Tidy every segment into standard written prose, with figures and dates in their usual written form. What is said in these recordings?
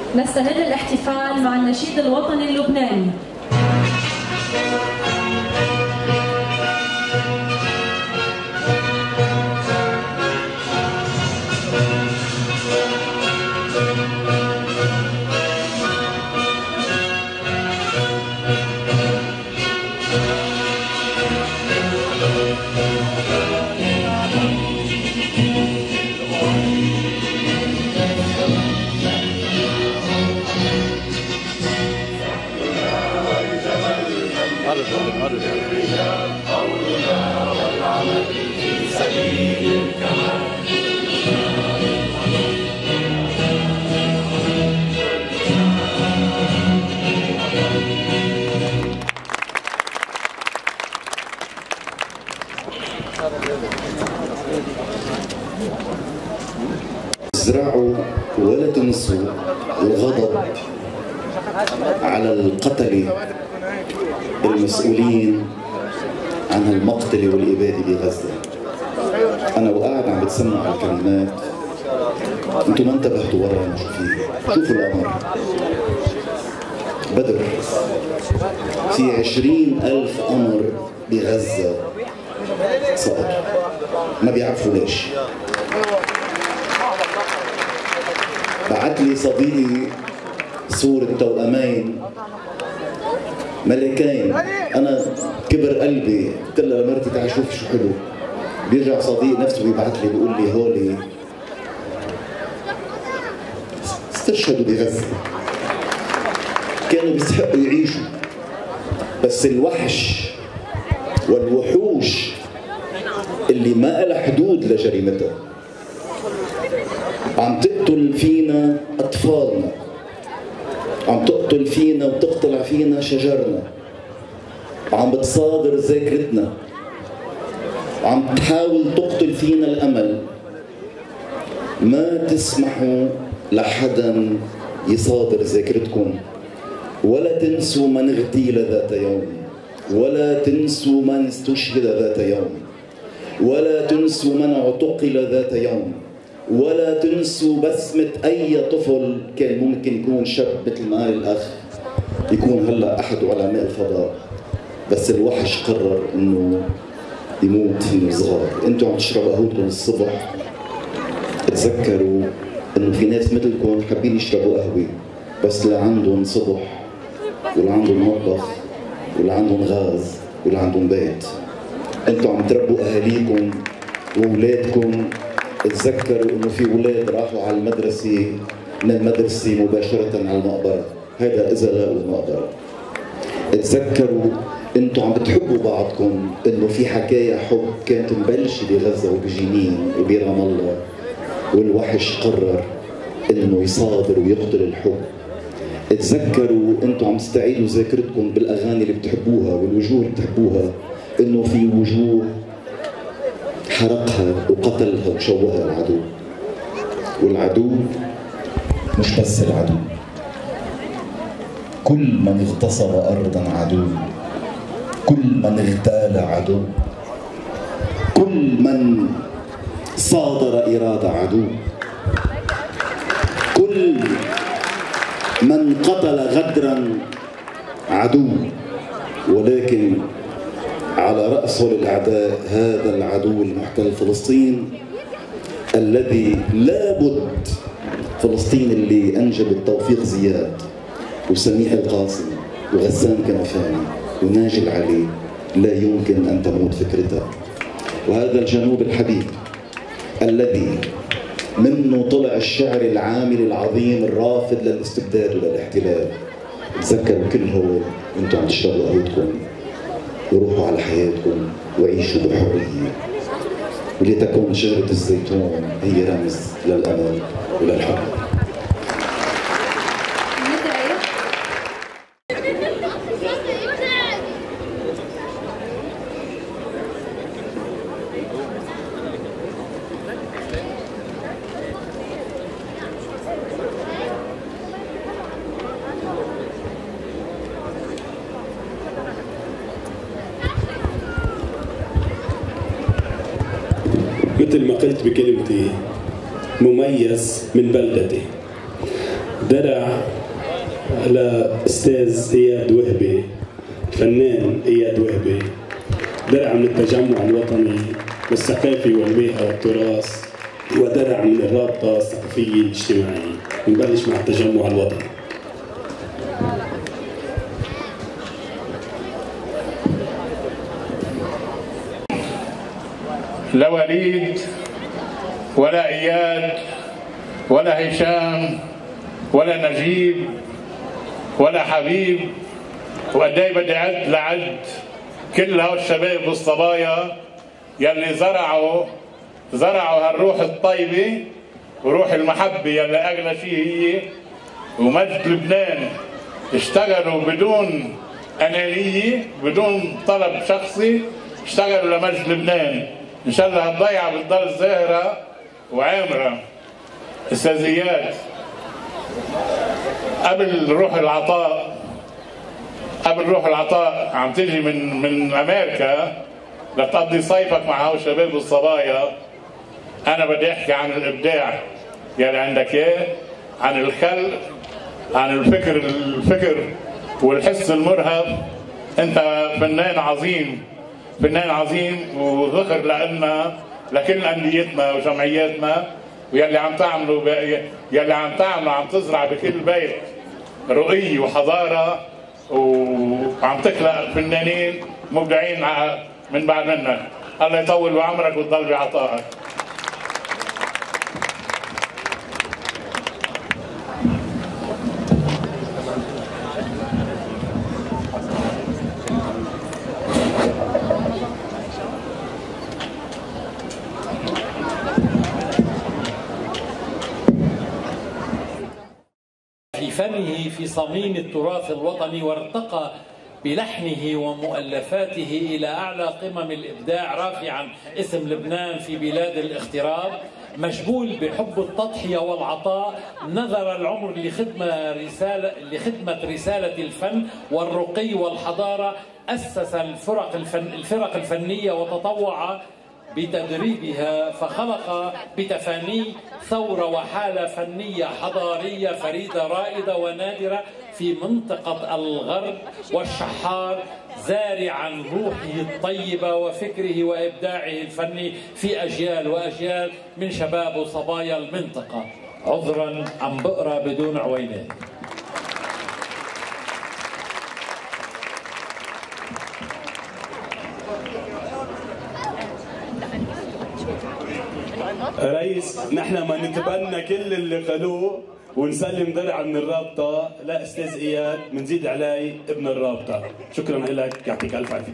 نستهل الاحتفال مع النشيد الوطني اللبناني. قولنا والعمل في سبيل الكمال. ازرعوا ولا تنسوا الغضب على القتلة المسؤولين عن المقتل والإبادة بغزة. أنا وقاعد عم بتسمع الكلمات، أنتم ما انتبهتوا ورا شو فيه. شوفوا القمر بدر، في 20,000 قمر بغزة سقط، ما بيعرفوا ليش. بعت لي صديقي صورة توأمين ملكين، أنا كبر قلبي، قلت له لمرتي تعال شوف شو حلو. بيرجع صديق نفسه بيبعت لي بيقول لي هولي استشهدوا بغزة، كانوا بيستحقوا يعيشوا، بس الوحش والوحوش اللي ما لها حدود لجريمتها عم تقتل فينا أطفالنا، عم تقتل فينا وتقتلع فينا شجرنا، عم بتصادر ذاكرتنا، عم تحاول تقتل فينا الأمل. ما تسمحوا لحدا يصادر ذاكرتكم، ولا تنسوا من اغتيل ذات يوم، ولا تنسوا من استشهد ذات يوم، ولا تنسوا من اعتقل ذات يوم، ولا تنسوا بسمة أي طفل كان ممكن يكون شاب مثل ما قال الأخ، يكون هلا أحد علماء الفضاء، بس الوحش قرر إنه يموت فينا صغار. أنتوا عم تشربوا قهوتكم الصبح، تذكروا إنه في ناس مثلكم حابين يشربوا قهوة، بس لا عندهم صبح ولا عندهم مطبخ ولا عندهم غاز ولا عندهم بيت. أنتوا عم تربوا أهاليكم وأولادكم. تذكروا انه في اولاد راحوا على المدرسه، من المدرسه مباشره على المقبره، هذا اذا لقوا المقبره. تذكروا انتم عم بتحبوا بعضكم، انه في حكايه حب كانت مبلشه بغزه وبجنين وبرام الله، والوحش قرر انه يصادر ويقتل الحب. تذكروا انتم عم تستعيدوا ذاكرتكم بالاغاني اللي بتحبوها والوجوه اللي بتحبوها، انه في وجوه حرقها وقتلها وشوهها العدو. والعدو مش بس العدو، كل من اغتصب أرضا عدو، كل من اغتال عدو، كل من صادر إرادة عدو، كل من قتل غدرا عدو. ولكن على رأسه الأعداء هذا العدو المحتل فلسطين، الذي لابد فلسطين اللي أنجبت توفيق زياد وسميح القاسم وغسان كنفاني وناجي العلي، لا يمكن أن تموت فكرتها. وهذا الجنوب الحبيب الذي منه طلع الشعر العامل العظيم الرافض للاستبداد وللاحتلال. تذكروا كل هول انتم عم تشربوا قهوتكم، وروحوا على حياتكم وعيشوا بحرية، ولتكون شجرة الزيتون هي رمز للأمل وللحب. مثل ما قلت بكلمتي، مميز من بلدتي. درع لأستاذ إياد وهبي، فنان إياد وهبي، درع من التجمع الوطني للثقافة والبيئة والتراث، ودرع من الرابطة الثقافية الاجتماعية. نبلش مع التجمع الوطني. لا وليد ولا إياد ولا هشام ولا نجيب ولا حبيب، وقداي بدي أعد لعد كل هالشباب والصبايا يلي زرعوا هالروح الطيبة وروح المحبة يلي أغلى شيء هي ومجد لبنان. اشتغلوا بدون أنانية، بدون طلب شخصي، اشتغلوا لمجد لبنان. إن شاء الله هالضيعة بتضل زاهرة وعامرة. استاذيات قبل روح العطاء عم تيجي من أمريكا لتقضي صيفك مع هاو الشباب والصبايا. أنا بدي أحكي عن الإبداع يلي عندك إياه، عن الخلق، عن الفكر والحس المرهف. أنت فنان عظيم وذخر لنا لكل أنديتنا وجمعياتنا، ويلي عم تعملوا عم تزرع بكل بيت رؤية وحضارة، وعم تخلق فنانين مبدعين من بعد منك. الله يطول بعمرك وتضل بعطائك. في فنه في صميم التراث الوطني، وارتقى بلحنه ومؤلفاته إلى أعلى قمم الإبداع، رافعا اسم لبنان في بلاد الاغتراب. مشغول بحب التضحية والعطاء، نذر العمر لخدمة رسالة الفن والرقي والحضارة. أسس الفرق الفنية وتطوع بتدريبها، فخلق بتفانيه ثورة وحالة فنية حضارية فريدة رائدة ونادرة في منطقة الغرب والشحار، زارعا روحه الطيبة وفكره وإبداعه الفني في أجيال وأجيال من شباب وصبايا المنطقة. عذرا عم بقرأ بدون عوينات. رئيس، نحن ما نتبنى كل اللي قالوه ونسلم درع من الرابطة لا أستاذ إياد، منزيد علي ابن الرابطة. شكرا لك، يعطيك ألف عافية.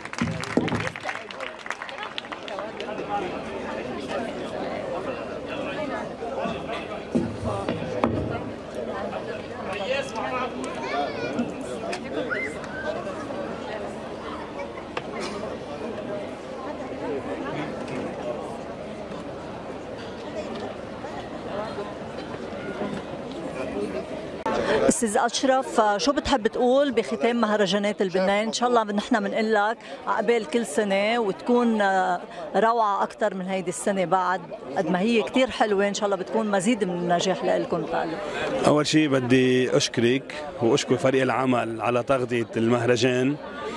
أستاذ أشرف، شو بتحب تقول بختام مهرجانات البناية؟ إن شاء الله نحن بنقول لك عقبال كل سنة وتكون روعة أكثر من هيدي السنة بعد، قد ما هي كتير حلوة. إن شاء الله بتكون مزيد من النجاح لكم. أول شيء بدي أشكرك وأشكر فريق العمل على تغطية المهرجان.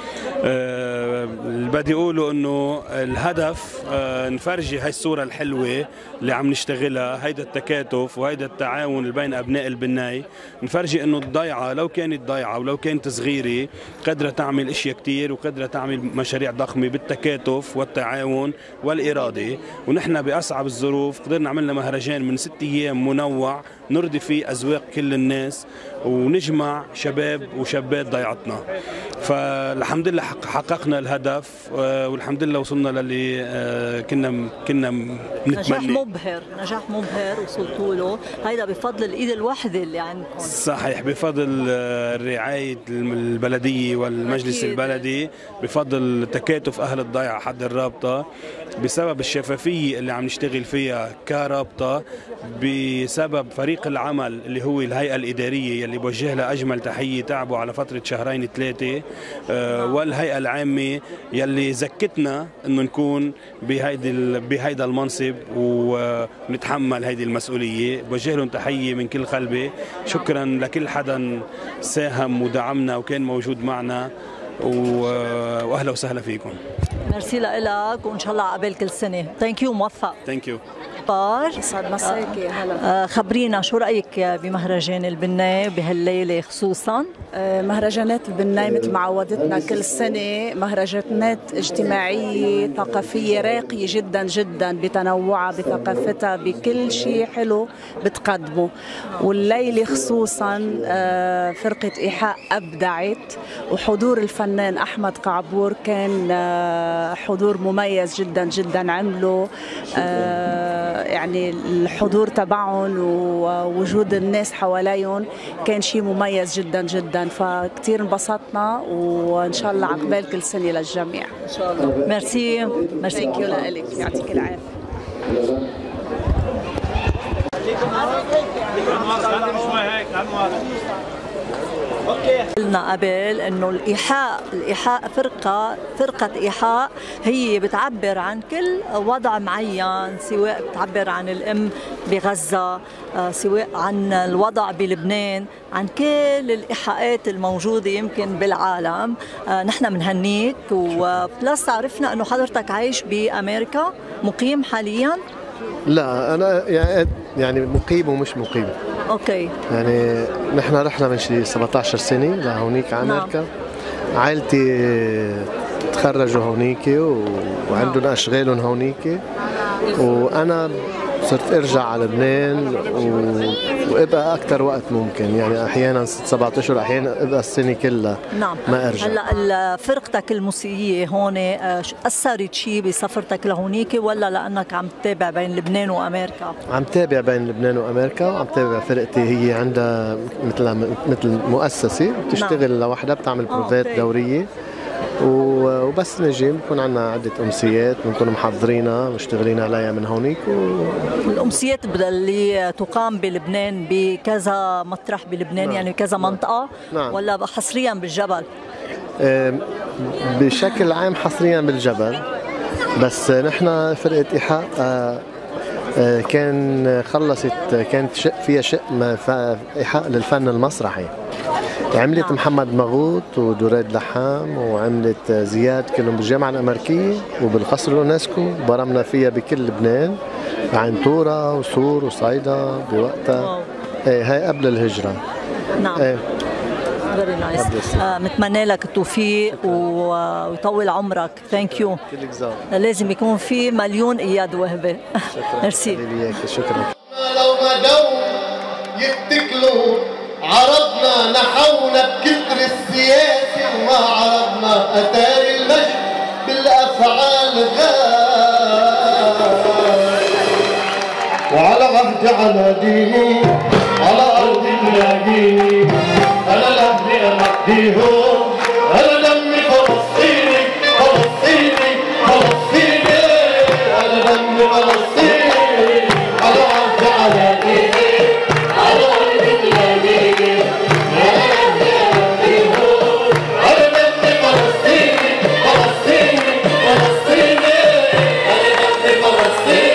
بدي أقوله أنه الهدف نفرجي هاي الصورة الحلوة اللي عم نشتغلها، هيدا التكاتف وهيدا التعاون اللي بين أبناء البناي. نفرجي أنه الضيعة لو كانت ضيعة ولو كانت صغيرة قادرة تعمل أشياء كتير، وقادرة تعمل مشاريع ضخمة بالتكاتف والتعاون والإرادة. ونحن بأصعب الظروف قدرنا عملنا مهرجان من 6 أيام منوع نرضي فيه أذواق كل الناس ونجمع شباب وشابات ضيعتنا. فالحمد لله حققنا الهدف، والحمد لله وصلنا للي كنا نتمنى. نجاح مبهر وصلتوا له. هيدا بفضل الايد الوحده اللي عندكم. صحيح، بفضل رعايه البلديه والمجلس البلدي، بفضل تكاتف اهل الضيعه حد الرابطه، بسبب الشفافيه اللي عم نشتغل فيها كرابطه، بسبب فريق العمل اللي هو الهيئه الاداريه اللي بوجه لها اجمل تحيه، تعبوا على فتره 2-3 شهور، والهيئه العامه يلي زكتنا انه نكون بهيدا المنصب ونتحمل هيدي المسؤوليه. بوجه لهم تحيه من كل قلبي. شكرا لكل حدا ساهم ودعمنا وكان موجود معنا، واهلا وسهلا فيكم. ميرسي لك وان شاء الله عقبال كل سنه. ثانك يو، موفق. ثانك يو. يسعد مساكي. هلا خبرينا شو رايك بمهرجان البناي بهالليله خصوصا؟ مهرجانات البناي مثل ما عودتنا كل سنه مهرجانات اجتماعيه ثقافيه راقيه جدا جدا بتنوعها بثقافتها بكل شيء حلو بتقدمه. والليله خصوصا فرقه ايحاء ابدعت، وحضور الفنان احمد قعبور كان حضور مميز جدا جدا. عملوا يعني الحضور تبعهم ووجود الناس حواليهم كان شيء مميز جدا جدا، فكتير انبسطنا وان شاء الله عقبال كل سنه للجميع ان شاء الله. ميرسي. ميرسي لك، يعطيك العافيه. قلنا قبل انه الايحاء فرقه ايحاء هي بتعبر عن كل وضع معين، سواء بتعبر عن الام بغزه، سواء عن الوضع بلبنان، عن كل الايحاءات الموجوده يمكن بالعالم. نحن بنهنيك، وبلس عرفنا انه حضرتك عايش بامريكا، مقيم حاليا؟ لا انا يعني مقيم ومش مقيم. اوكي. يعني نحن رحنا من شي 17 سنه لهونيك على امريكا. عائلتي تخرجوا هونيك وعندهم اشغالهم هونيك، وانا صرت ارجع على لبنان وابقى اكثر وقت ممكن، يعني احيانا 7 اشهر، احيانا ابقى السنه كلها. نعم. ما ارجع. هلا فرقتك الموسيقيه هون اثرت شيء بسفرتك لهونيك، ولا لانك عم تتابع بين لبنان وامريكا؟ عم تابع بين لبنان وامريكا، وعم تابع فرقتي. هي عندها مثل مؤسسه بتشتغل لوحدها، بتعمل بروفات دوريه، وبس نجي بكون عندنا عدة أمسيات بنكون محضرينها مشتغلين عليها من هونيك. الأمسيات اللي تقام بلبنان بكذا مطرح بلبنان. نعم. يعني كذا منطقة. نعم. ولا حصريا بالجبل؟ بشكل عام حصريا بالجبل، بس نحن فرقة إيحاء كان خلصت، كانت فيها إيحاء للفن المسرحي. عملت نعم. محمد مغوط ودوراد لحام، وعملت زياد، كلهم بالجامعة الأمريكية وبالقصر اليونسكو. برمنا فيها بكل لبنان، عنتورة وصور وصيدا بوقتها. هاي قبل الهجرة. نعم. فيري نايس. متمنى لك التوفيق ويطول عمرك. ثانك يو. لازم يكون في مليون اياد وهبه. ميرسي. شكرا. لو ما يتكلوا عرضنا نحونا بكتر السياسة، وما عرضنا أتاري المجد بالأفعال غاب. وعلى عهدي على ديني على أرضي تلاقيني، أنا لهني أمديهم، أنا دمي فلسطيني فلسطيني فلسطيني، أنا دمي فلسطيني. على عهدي على ديني على أرضي تلاقيني، أنا لهني أمديهم، أنا دمي فلسطيني فلسطيني فلسطيني، أنا دمي فلسطيني.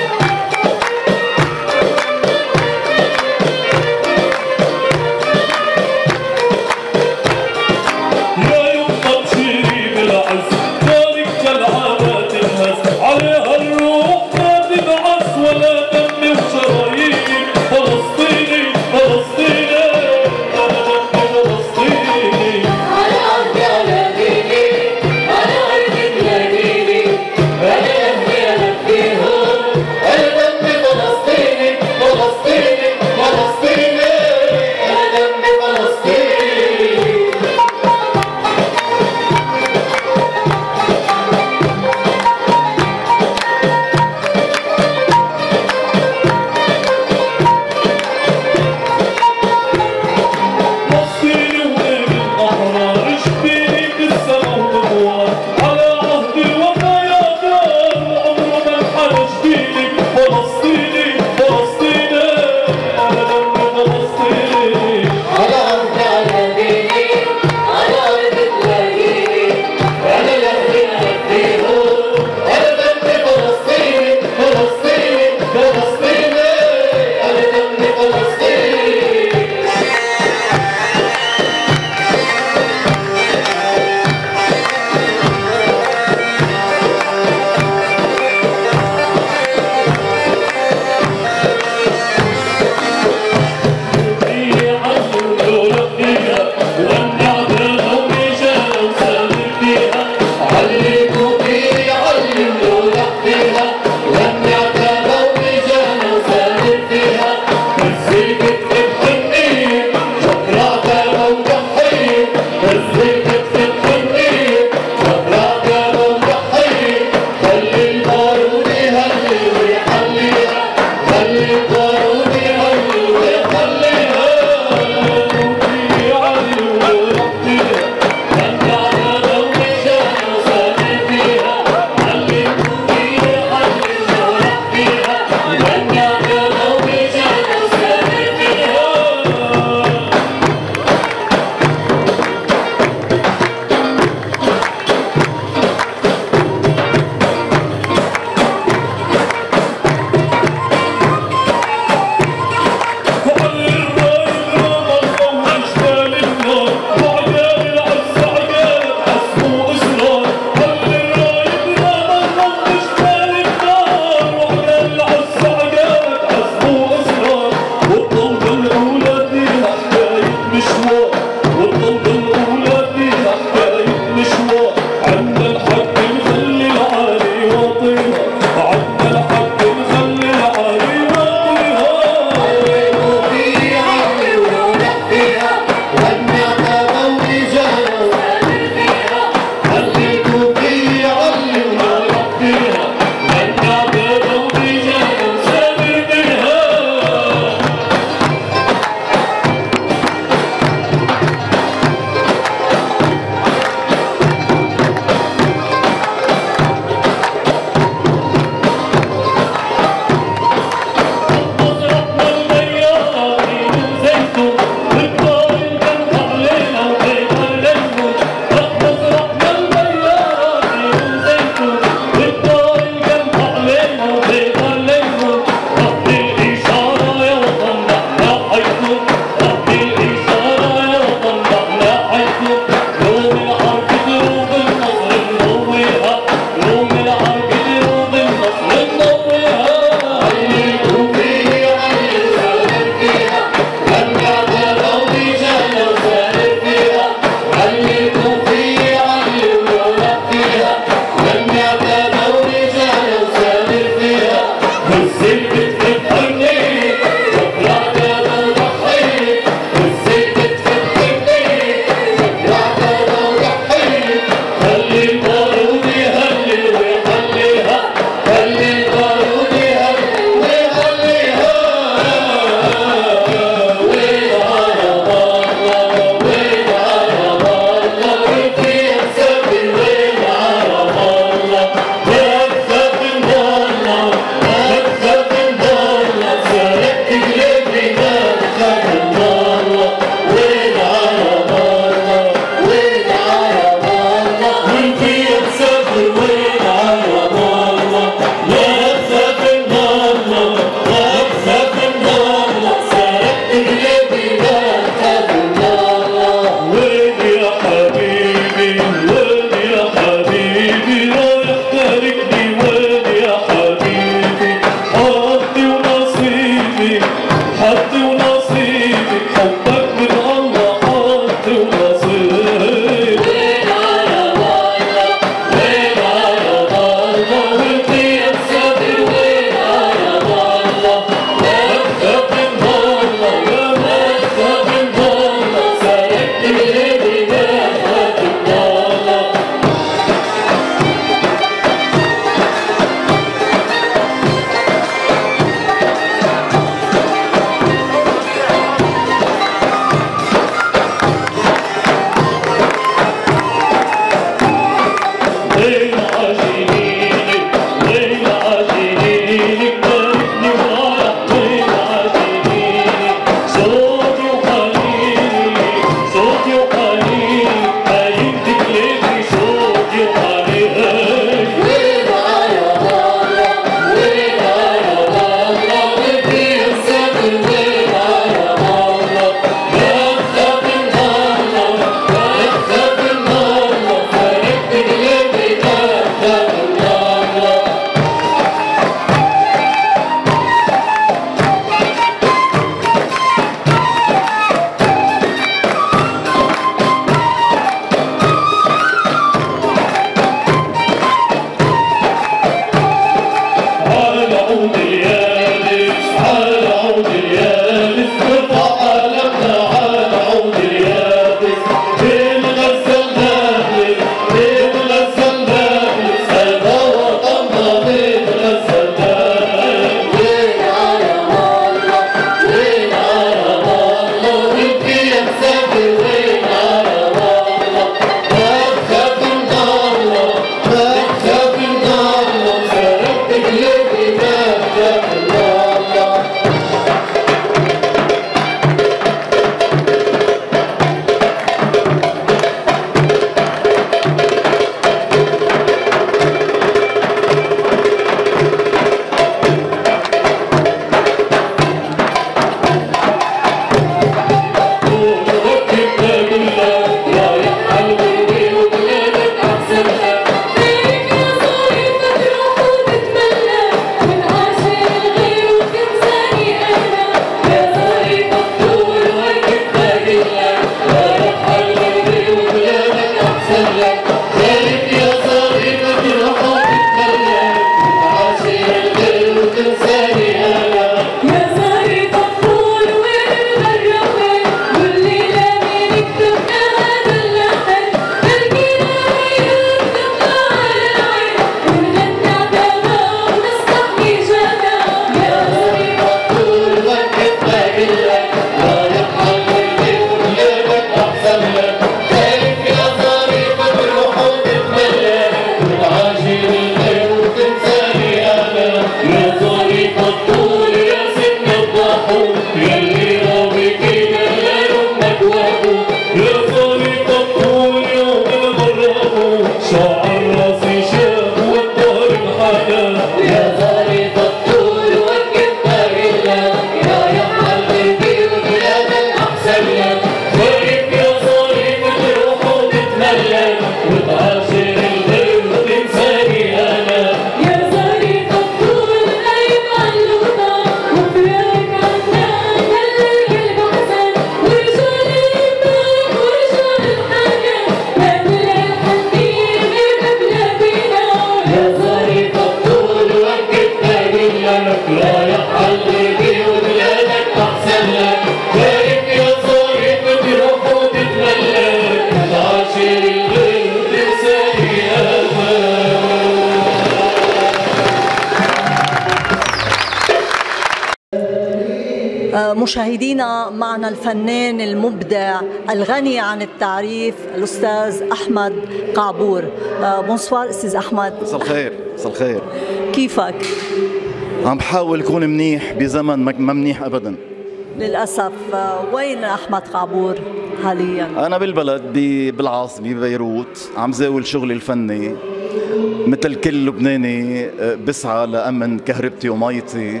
مشاهدينا معنا الفنان المبدع الغني عن التعريف الأستاذ أحمد قعبور. بونسوار أستاذ أحمد. مساء الخير. مساء الخير. كيفك؟ عم بحاول أكون منيح بزمن ما منيح أبدا للأسف. وين أحمد قعبور حاليا؟ أنا بالبلد بالعاصمة ببيروت، عم زاول شغلي الفني مثل كل لبناني، بسعى لأمن كهربتي وميتي،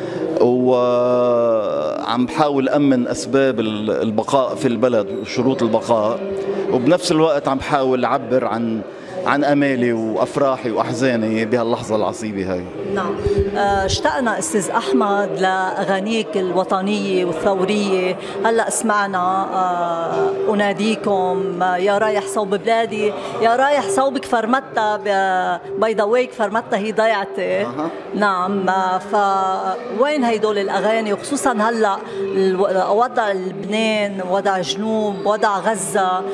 وعم بحاول أمن أسباب البقاء في البلد وشروط البقاء، وبنفس الوقت عم بحاول أعبر عن أمالي وأفراحي وأحزاني بهاللحظة العصيبة هاي. نعم. اشتقنا أستاذ أحمد لأغانيك الوطنية والثورية. هلأ سمعنا أناديكم، يا رايح صوب بلادي، يا رايح صوبك فرمتها، باي ذا واي فرمتها هي ضيعتي. نعم. فوين هيدول الأغاني، وخصوصا هلأ وضع لبنان، وضع جنوب، وضع غزة؟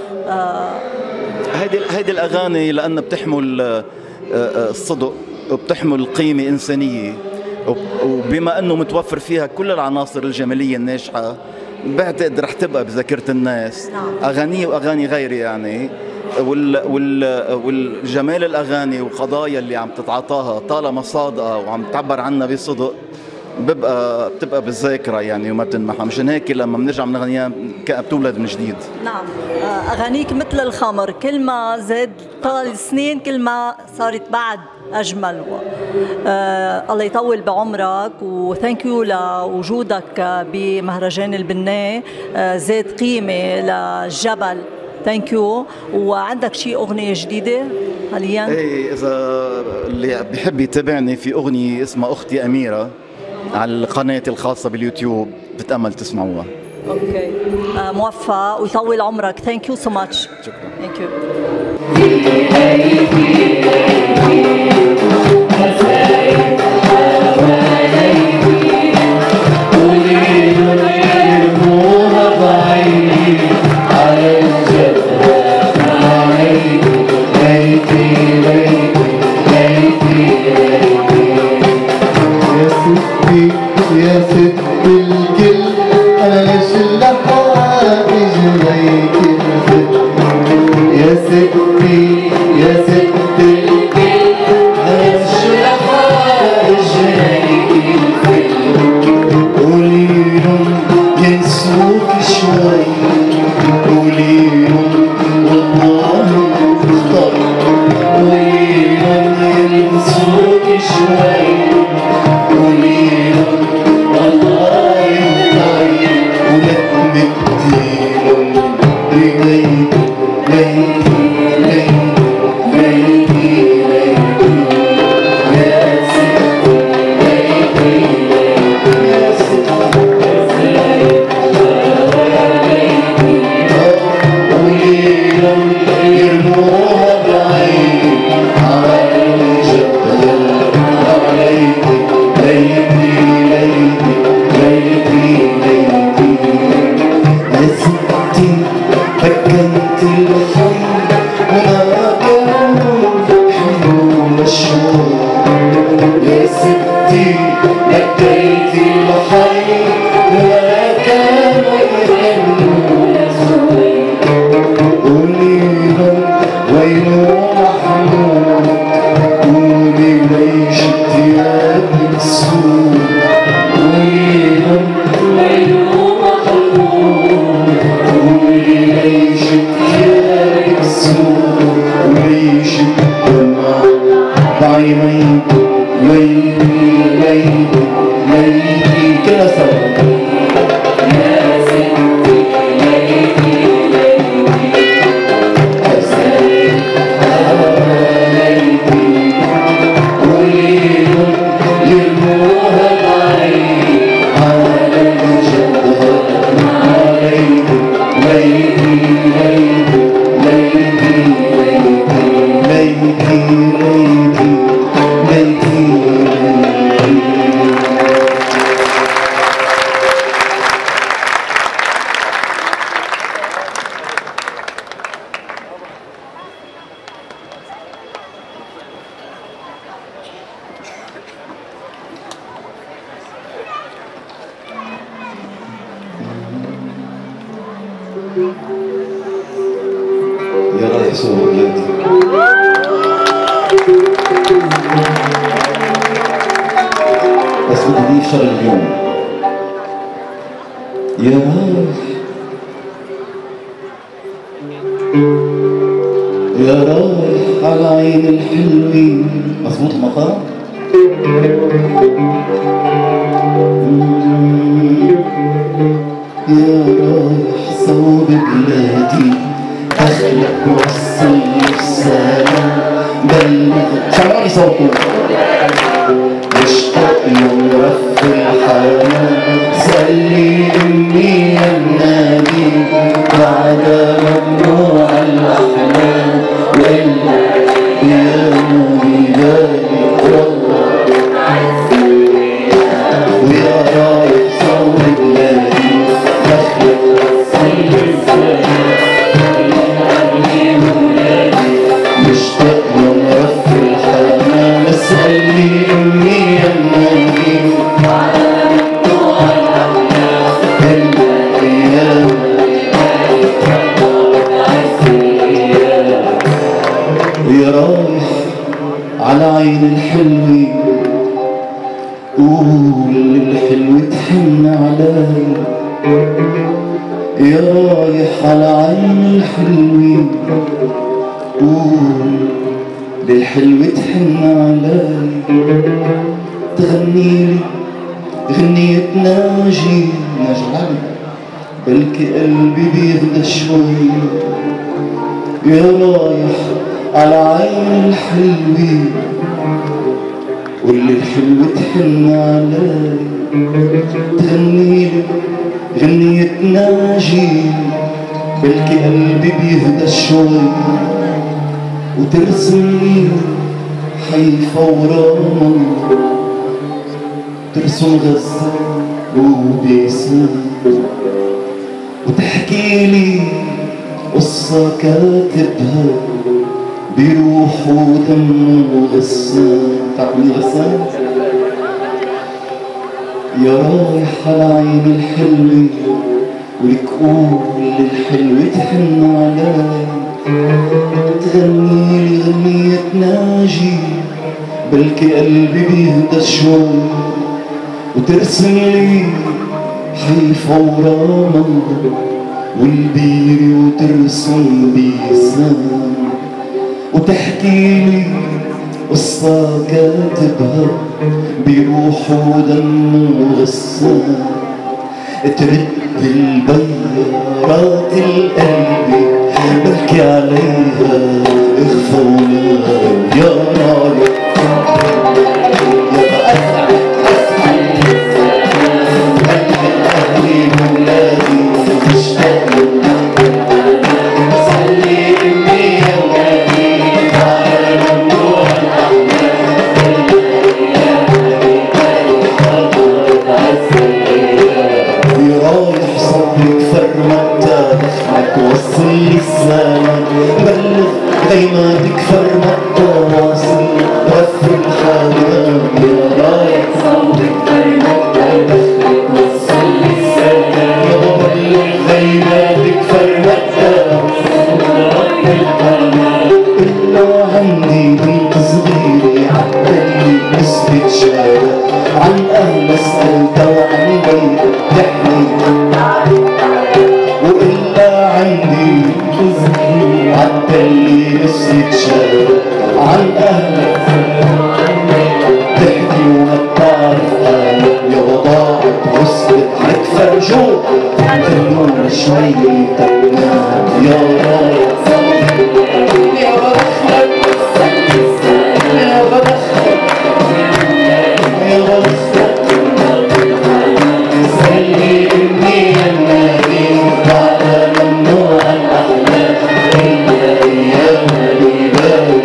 هيدي الأغاني لأنها بتحمل الصدق وبتحمل قيمة إنسانية، وبما أنه متوفر فيها كل العناصر الجمالية الناجحة، بعتقد رح تبقى بذاكرة الناس. أغاني وأغاني غيري يعني، والجمال الأغاني وقضايا اللي عم تتعاطاها طالما صادقة وعم تعبر عنها بصدق بتبقى بالذاكرة يعني وما بتنمحى. مشان هيك لما بنرجع بنغنيها بتولد من جديد. نعم. أغانيك مثل الخمر، كل ما زاد طال السنين كل ما صارت بعد أجمل. الله يطول بعمرك، وثانك يو لوجودك بمهرجان البناء، زاد قيمة للجبل. ثانك يو. وعندك شيء أغنية جديدة حاليا؟ ايه، إذا اللي بيحب يتابعني في أغنية اسمها أختي أميرة على القناة الخاصة باليوتيوب، بتأمل تسمعوها. اوكي. موفق ويطول عمرك. ثانك يو سو ماتش. شكرا. ثانك يو. يا ست الكل أنا ليش لحوائج ليك الفت، يا ستي يا ست الكل أنا ليش لحوائج ليك الفت. قولي لهم ينسوك شوي، قولي لهم والله اختار، قولي لهم ينسوك شوي، قولي لهم والله اختار، ولك مديلهم رجليك ليكي ليكي ليكي يا ستي ليكي يا ستي قولي لهم يرموها بعيد على الجبل عليكي ليكي ليكي ليكي ليكي يا ستي بكنت الخي وما كانوا حلو مشهور، يا ستي بكيت الحي وما كانوا يحلوا مشهور. قولي لهم وينو محمود، قولي ليش اتياب السوق، قولي لهم وينو محمود، قولي ليش اتياب رايح صوب بلادي. بس بدي اضيف شغله اليوم. يا رايح يا رايح على عين الحلوين. مظبوط المقام؟ يا رايح صوب بلادي اخلق وصل السلام بلغ. سمعوني صوتكم. مشتاق يوم رف الحنان سلي امي يا النبي بعد ممنوع الاحلام والا يا نبي بالي والله. ويا رايح صوب بلادي بخلق وصل السلام مشتاق يوم رف الحنان سلي امي يا النبي بعد ممنوع الاحلام الايام ويا رايح على عين الحلوة قول للحلوة تحن علي. يا رايح على عين الحلوة قول للحلوة تحن علي. تغنيلي غنية ناجي العلي بلكي قلبي بيهدى شوي. يا رايح على عين الحلوة واللي الحلوة تحن علي. تغنيلي غنية ناجي بلكي قلبي بيهدى شوي وترسمني حيفا ورام ترسم غزة وبيسان وتحكي لي قصة كاتبها بروح ودم وغسان. تعرفني غسان؟ يا رايح على عين الحلوة ولك قول للحلوة تحن علي. تغنيلي غنية ناجي بلكي قلبي بيهدى شوي وترسملي حيفا ورامة والبيري وترسم بيسان وتحكيلي قصة كاتبها بروح ودم وغسان. ترد البيارات القلب بلكي عليها اخفونا. يا رايح يا أهلي وولادي مشتاق سلي امي يا ولادي بعد ممنوع رايح صوبك فرمتة دخلك وصل السلام بلغ دايما تكفر متى واصل رف الحمام. يا رايح صوبك فرمتة دخلك وصل السلام يا بلغ دايما تكفر متى واصل رف الحمام. إلا عندي بنت صغيرة عالدلي نسبة شارع عن أهل سألتها وعن بيت تحكي وإلا عندي صغيرة عالدلي نسبة شارع عن أهل تحكي وما بتعرف حالك. يا وضاعت وصلت لك فرجوك تنور شوي تنام. يا رايح يا بدخلك يا بدخلك يا بدخلك سلي امي يا النبي بعد ممنوع الاحلام الا ايام البال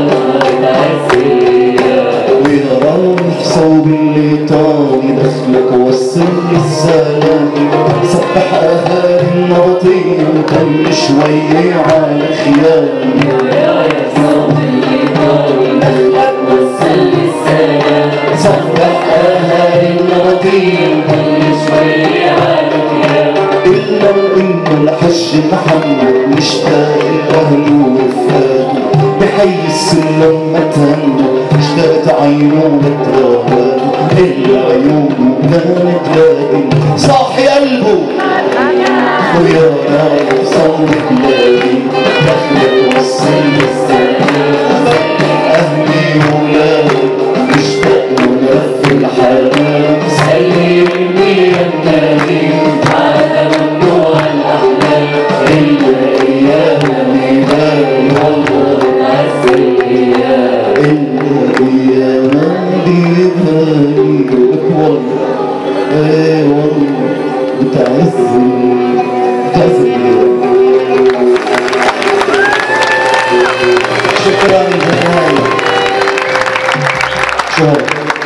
ويا رايح صوب اللي طالي دخلك وصل السلام. صبح اهالي النبطية وكل شوي على خيالي. صبح اهالي النبطية وكل شوي على خيالي. إلا وإنه الحج محمد مشتاق الأهل لما تهنوا اشتقت عيونه بتراها العيون كانت لكن صاحي قلبه ويا نايف صوت بلادي دخلت وصل السلام أهلي وولادي اشتقوا لف الحنان سلمني يا النادي على ممنوع الأحلام إلا إياها ميداني والله تعز الإيام إلا إياها ميداني والله إيه والله بتعز الإيام. شكرا جزيلا. شكرا.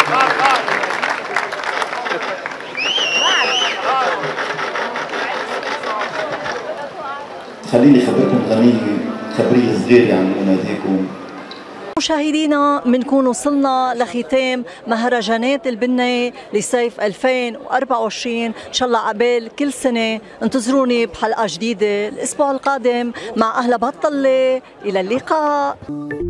خليني خبركم خبريه صغيره عن مناديكم. مشاهدينا بنكون وصلنا لختام مهرجانات البناية لصيف 2024. ان شاء الله عقبال كل سنة انتظروني بحلقة جديدة الاسبوع القادم مع اهلا بطلة. الى اللقاء.